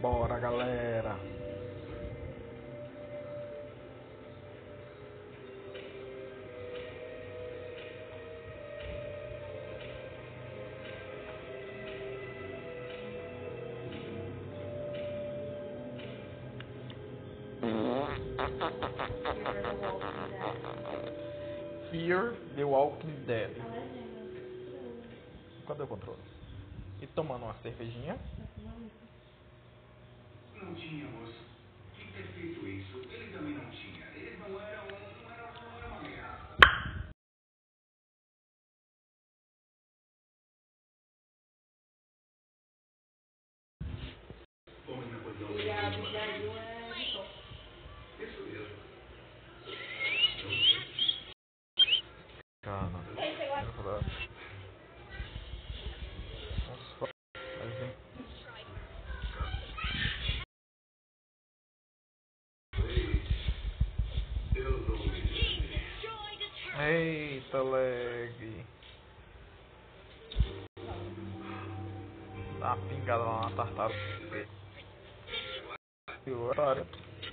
Bora, galera. Fear the Walking Dead. Cadê o controle? E tomando uma cervejinha. Não tinha, moço. Que ter feito isso? Ele também não tinha. Eles não eram uma ameaça. Homem na coisa. Isso mesmo. Calma. Eita, lag. Dá uma pingada lá na tartaruga. E o horário.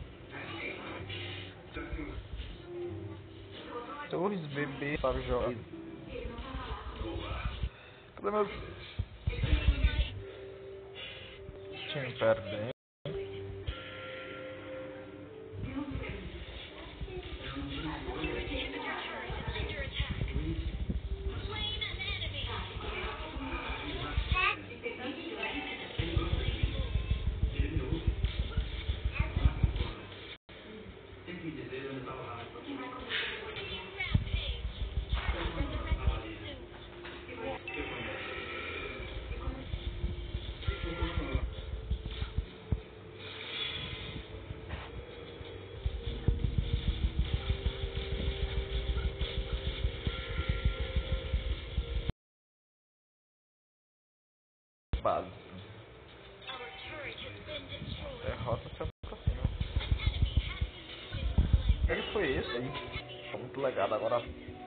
Torres bebê sabe jogar. Cadê meu time perdendo? Base. Derrota sempre pra cima. Ele foi esse aí. Tá muito legal agora.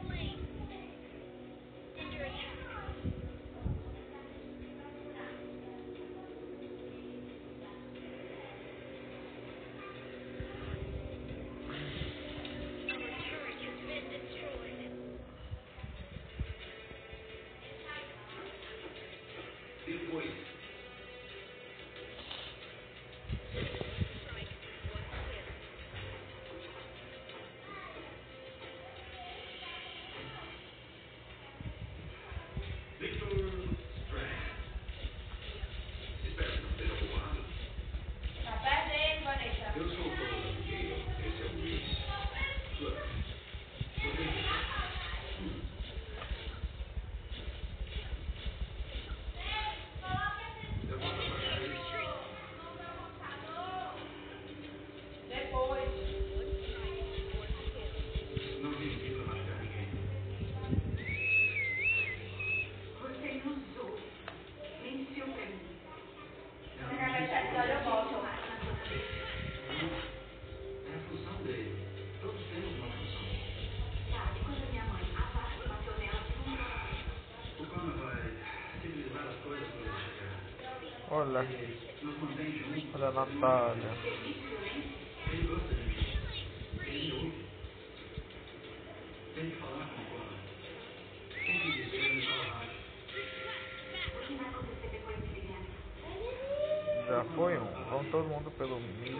Olha, olha a Natália. Ele gosta de mim. Ele me ouve. Tem que falar com o Conan. Tem que dizer no rádio. O que vai acontecer depois que ele ganhar? Já foi um. Vão todo mundo pelo meio.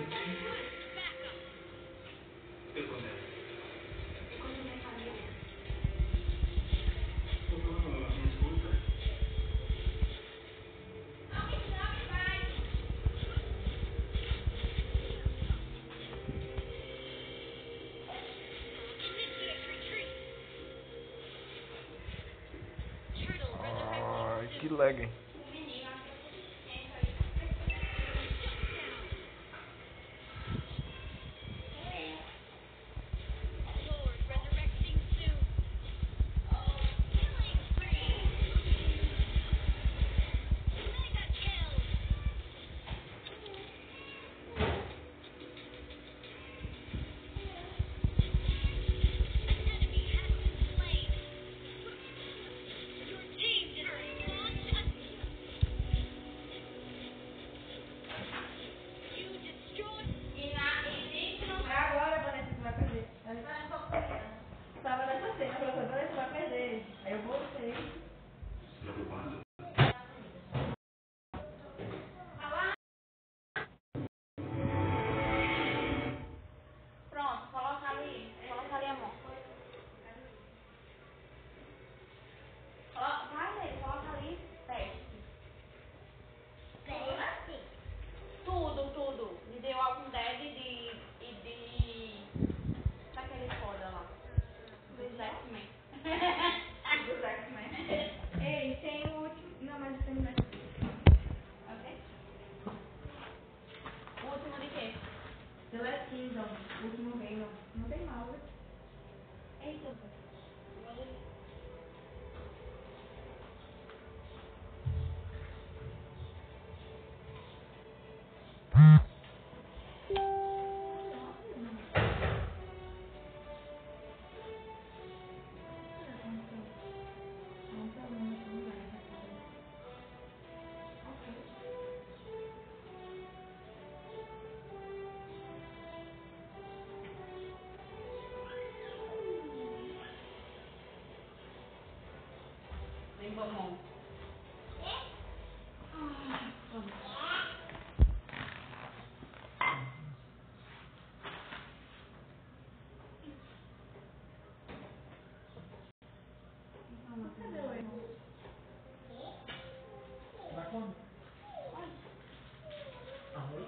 Eu começo. E quando minha família? Me escuta. Ai, que lag. Não tem mouse. Eita. Vem, mamão. Cadê o irmão? Vai quando? Amor?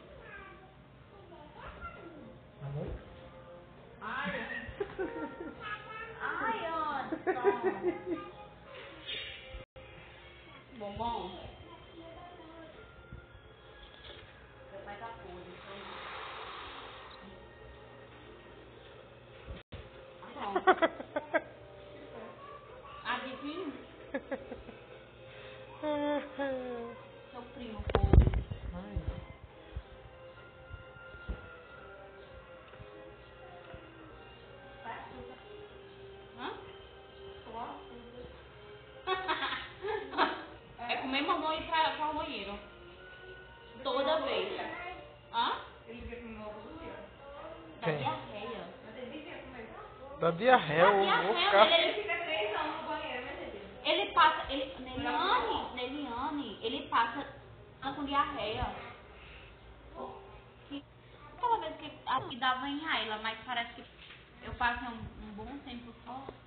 Amor? Ai, ai, ó. Bombom. Você vai dar podre. Tá bom. Adivinha? Seu primo podre. Ai. Hã? É comer mamão e ir pra o banheiro. Toda vez. Hã? Ele vivia com meu todo dia. Da diarreia. Mas ele vivia com ele. Da diarreia, Ele fica 3 anos no banheiro, Mercedes. Ele passa, Neliane, ele passa com diarreia. Aquela vez que dava em Raila, mas parece que eu passei um bom tempo só.